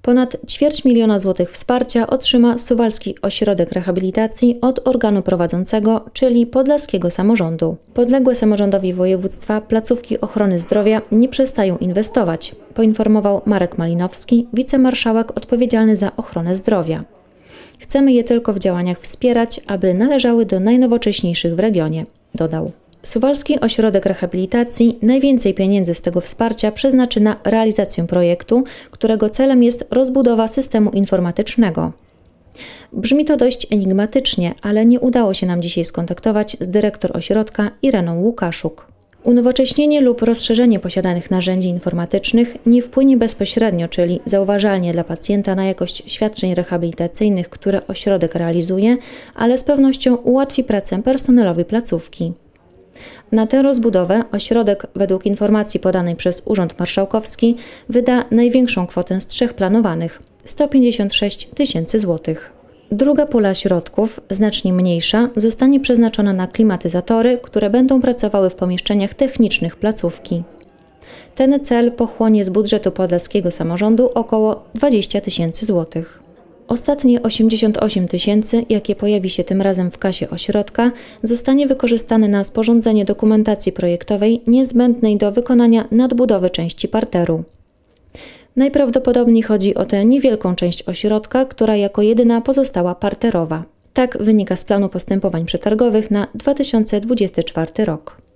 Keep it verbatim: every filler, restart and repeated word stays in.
Ponad ćwierć miliona złotych wsparcia otrzyma Suwalski Ośrodek Rehabilitacji od organu prowadzącego, czyli podlaskiego samorządu. Podległe samorządowi województwa placówki ochrony zdrowia nie przestają inwestować, poinformował Marek Malinowski, wicemarszałek odpowiedzialny za ochronę zdrowia. Chcemy je tylko w działaniach wspierać, aby należały do najnowocześniejszych w regionie, dodał. Suwalski Ośrodek Rehabilitacji najwięcej pieniędzy z tego wsparcia przeznaczy na realizację projektu, którego celem jest rozbudowa systemu informatycznego. Brzmi to dość enigmatycznie, ale nie udało się nam dzisiaj skontaktować z dyrektor ośrodka Ireną Łukaszuk. Unowocześnienie lub rozszerzenie posiadanych narzędzi informatycznych nie wpłynie bezpośrednio, czyli zauważalnie dla pacjenta na jakość świadczeń rehabilitacyjnych, które ośrodek realizuje, ale z pewnością ułatwi pracę personelowi placówki. Na tę rozbudowę ośrodek, według informacji podanej przez Urząd Marszałkowski, wyda największą kwotę z trzech planowanych – sto pięćdziesiąt sześć tysięcy złotych. Druga pula środków, znacznie mniejsza, zostanie przeznaczona na klimatyzatory, które będą pracowały w pomieszczeniach technicznych placówki. Ten cel pochłonie z budżetu podlaskiego samorządu około dwadzieścia tysięcy złotych. Ostatnie osiemdziesiąt osiem tysięcy, jakie pojawi się tym razem w kasie ośrodka, zostanie wykorzystane na sporządzenie dokumentacji projektowej niezbędnej do wykonania nadbudowy części parteru. Najprawdopodobniej chodzi o tę niewielką część ośrodka, która jako jedyna pozostała parterowa. Tak wynika z planu postępowań przetargowych na dwa tysiące dwudziesty czwarty rok.